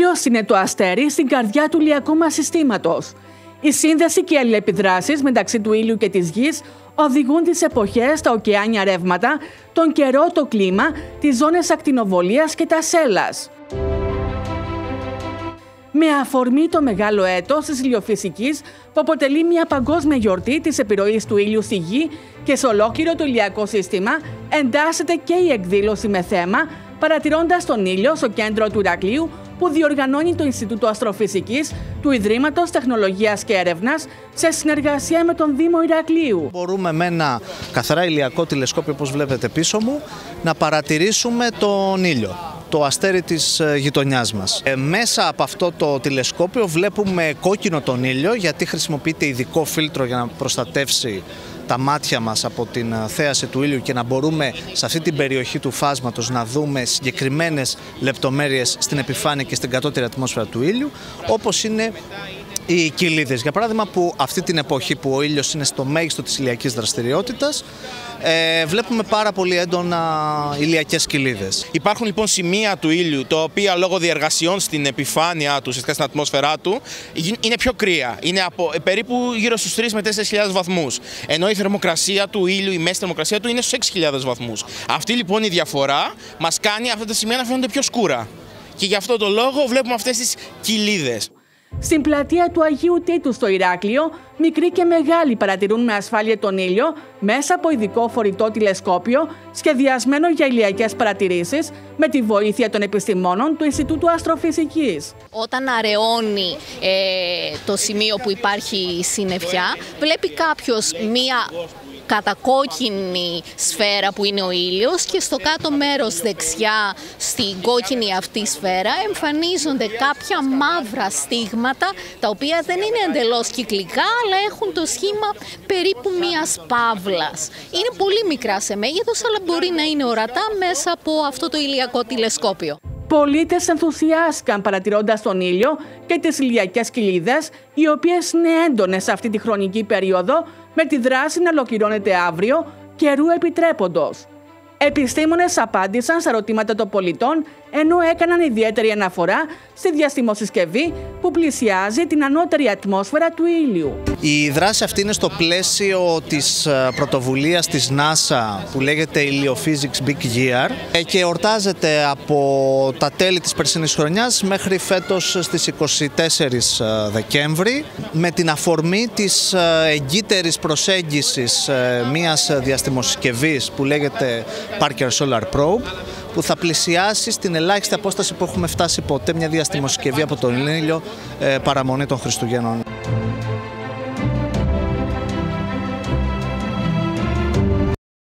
ήλιος είναι το αστέρι στην καρδιά του ηλιακού μας συστήματος. Η σύνδεση και οι αλληλεπιδράσεις μεταξύ του ήλιου και της γης οδηγούν τις εποχές, τα ωκεάνια ρεύματα, τον καιρό, το κλίμα, τις ζώνες ακτινοβολίας και τα σέλας. Με αφορμή το μεγάλο έτος της ηλιοφυσικής που αποτελεί μια παγκόσμια γιορτή της επιρροής του ήλιου στη γη και σε ολόκληρο το ηλιακό σύστημα, εντάσσεται και η εκδήλωση με θέμα «Παρατηρώντας τον ήλιο» στο κέντρο του Ηρακλείου, που διοργανώνει το Ινστιτούτο Αστροφυσικής του Ιδρύματος Τεχνολογίας και Έρευνας σε συνεργασία με τον Δήμο Ηρακλείου. Μπορούμε με ένα καθαρά ηλιακό τηλεσκόπιο, όπως βλέπετε πίσω μου, να παρατηρήσουμε τον ήλιο, το αστέρι της γειτονιάς μας. Μέσα από αυτό το τηλεσκόπιο βλέπουμε κόκκινο τον ήλιο, γιατί χρησιμοποιείται ειδικό φίλτρο για να προστατεύσει τα μάτια μας από την θέαση του ήλιου και να μπορούμε σε αυτή την περιοχή του φάσματος να δούμε συγκεκριμένες λεπτομέρειες στην επιφάνεια και στην κατώτερη ατμόσφαιρα του ήλιου, όπως είναι οι κοιλίδες. Για παράδειγμα, που αυτή την εποχή που ο ήλιος είναι στο μέγιστο της ηλιακής δραστηριότητας, βλέπουμε πάρα πολύ έντονα ηλιακές κοιλίδες. Υπάρχουν λοιπόν σημεία του ήλιου, τα οποία λόγω διεργασιών στην επιφάνειά του, ουσιαστικά στην ατμόσφαιρά του, είναι πιο κρύα. Είναι από περίπου γύρω στους 3 με 4.000 βαθμούς. Ενώ η θερμοκρασία του ήλιου, η μέση θερμοκρασία του είναι στους 6.000 βαθμούς. Αυτή λοιπόν η διαφορά μας κάνει αυτά τα σημεία να φαίνονται πιο σκούρα. Και γι' αυτό το λόγο βλέπουμε αυτές τις κοιλίδες. Στην πλατεία του Αγίου Τίτου στο Ηράκλειο, μικροί και μεγάλοι παρατηρούν με ασφάλεια τον ήλιο μέσα από ειδικό φορητό τηλεσκόπιο σχεδιασμένο για ηλιακές παρατηρήσεις με τη βοήθεια των επιστημόνων του Ινστιτούτου Αστροφυσικής. Όταν αραιώνει το σημείο που υπάρχει συννεφιά, βλέπει κάποιος μία κατακόκκινη σφαίρα που είναι ο ήλιος και στο κάτω μέρος δεξιά στην κόκκινη αυτή σφαίρα εμφανίζονται κάποια μαύρα στίγματα, τα οποία δεν είναι εντελώς κυκλικά αλλά έχουν το σχήμα περίπου μιας παύλας. Είναι πολύ μικρά σε μέγεθος αλλά μπορεί να είναι ορατά μέσα από αυτό το ηλιακό τηλεσκόπιο. Πολίτες ενθουσιάστηκαν παρατηρώντας τον ήλιο και τις ηλιακές κοιλίδες, οι οποίες είναι έντονες σε αυτή τη χρονική περίοδο, με τη δράση να ολοκληρώνεται αύριο, καιρού επιτρέποντος. Επιστήμονες απάντησαν στα ερωτήματα των πολιτών, ενώ έκαναν ιδιαίτερη αναφορά στη διαστημοσυσκευή που πλησιάζει την ανώτερη ατμόσφαιρα του ήλιου. Η δράση αυτή είναι στο πλαίσιο της πρωτοβουλίας της NASA που λέγεται Heliophysics Big Year και εορτάζεται από τα τέλη της περσινής χρονιάς μέχρι φέτος στις 24 Δεκέμβρη, με την αφορμή της εγκύτερης προσέγγισης μιας διαστημοσυσκευής που λέγεται Parker Solar Probe, που θα πλησιάσει στην ελάχιστη απόσταση που έχουμε φτάσει ποτέ μια διαστημοσυσκευή από τον ήλιο παραμονή των Χριστουγέννων.